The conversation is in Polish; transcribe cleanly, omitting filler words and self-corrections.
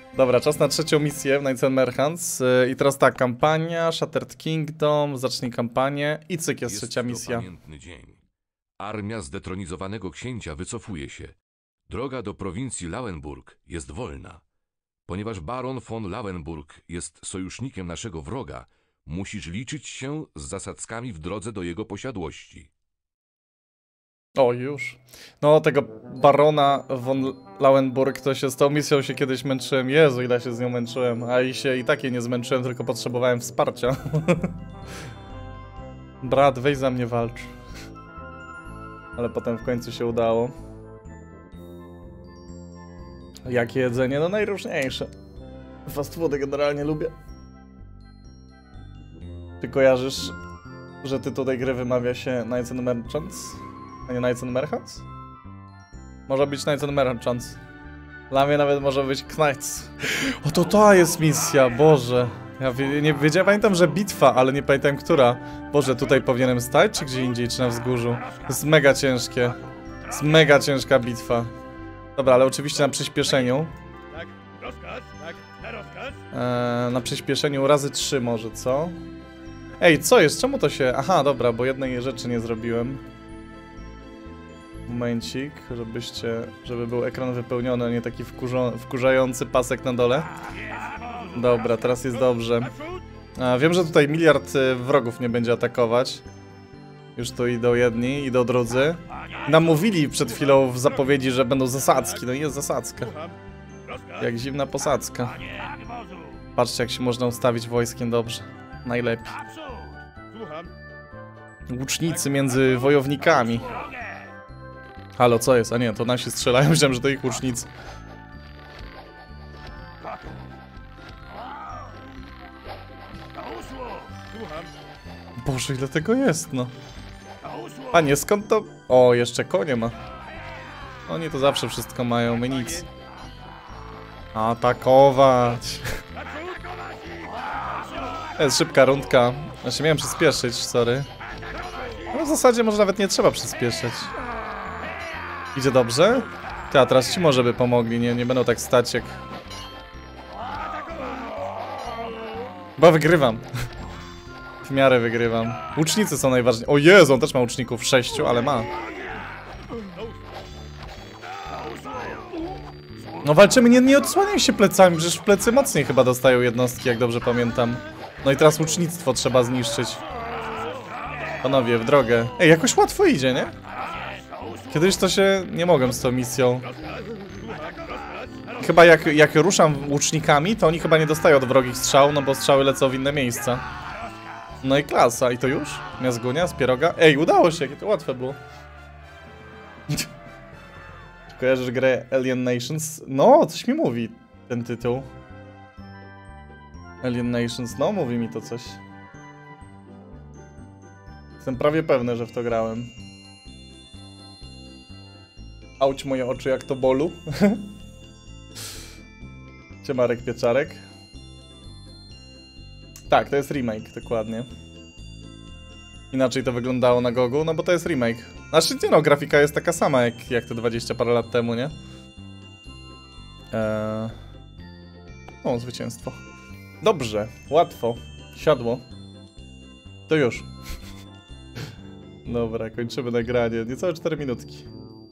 Dobra, czas na trzecią misję w Knights and Merchants. I teraz tak, kampania, Shattered Kingdom, zacznij kampanię i cyk jest trzecia misja. Pamiętny dzień. Armia zdetronizowanego księcia wycofuje się. Droga do prowincji Lauenburg jest wolna. Ponieważ baron von Lauenburg jest sojusznikiem naszego wroga, musisz liczyć się z zasadzkami w drodze do jego posiadłości. O, już. No, tego barona von Lauenburg, to się z tą misją się kiedyś męczyłem. Jezu, ile się z nią męczyłem. A i się i takie nie zmęczyłem, tylko potrzebowałem wsparcia. Brat, weź za mnie walcz. Ale potem w końcu się udało. Jakie jedzenie? No najróżniejsze. Fast foody generalnie lubię. Ty kojarzysz, że tytuł tej gry wymawia się Knights and Merchants? A nie Knights and Merchants? Może być Knights and Merchants. Dla mnie nawet może być Knights. O, to jest misja, Boże. Ja nie wiedziałem, pamiętam, że bitwa, ale nie pamiętam która. Boże, tutaj powinienem stać, czy gdzie indziej, czy na wzgórzu? To jest mega ciężkie. To jest mega ciężka bitwa. Dobra, ale oczywiście na przyspieszeniu. Tak, rozkaz, tak, na rozkaz. Na przyspieszeniu razy 3 może, co? Ej, co jest? Czemu to się... Aha, dobra, bo jednej rzeczy nie zrobiłem. Momencik, żeby był ekran wypełniony, a nie taki wkurzający pasek na dole. Dobra, teraz jest dobrze. Wiem, że tutaj miliard wrogów nie będzie atakować. Już tu idą jedni, idą drudzy. Namówili przed chwilą w zapowiedzi, że będą zasadzki. No i jest zasadzka. Jak zimna posadzka. Patrzcie, jak się można ustawić wojskiem dobrze. Najlepiej. Łucznicy między wojownikami. Halo, co jest? A nie, to nasi strzelają. Myślałem, że to ich łucznicy. Boże, ile tego jest, no. Panie, skąd to... O, jeszcze konie ma. Oni to zawsze wszystko mają, my nic. Atakować. To jest szybka rundka. Znaczy miałem przyspieszyć, sorry. No w zasadzie może nawet nie trzeba przyspieszyć. Idzie dobrze? Ty, a teraz ci może by pomogli, nie będą tak stać jak... Bo wygrywam. W miarę wygrywam. Łucznicy są najważniejsi. O Jezu, on też ma łuczników 6, ale ma. No walczymy, nie odsłaniaj się plecami, przecież w plecy mocniej chyba dostają jednostki, jak dobrze pamiętam. No i teraz łucznictwo trzeba zniszczyć. Panowie, w drogę. Ej, jakoś łatwo idzie, nie? Kiedyś to się... nie mogłem z tą misją. Chyba jak ruszam łucznikami, to oni chyba nie dostają od wrogich strzał, no bo strzały lecą w inne miejsca. No i klasa, i to już? Miazgunia z pieroga? Ej, udało się, jakie to łatwe było. Kojarzysz grę Alien Nations? No, coś mi mówi ten tytuł. Alien Nations, no mówi mi to coś. Jestem prawie pewny, że w to grałem. Auć moje oczy, jak to bolu. Ciemarek Pieczarek. Tak, to jest remake, dokładnie. Inaczej to wyglądało na Gogu, no bo to jest remake. Znaczy nie no, grafika jest taka sama jak te 20 parę lat temu, nie? O, zwycięstwo. Dobrze, łatwo. Siadło. To już. Dobra, kończymy nagranie. Niecałe 4 minutki.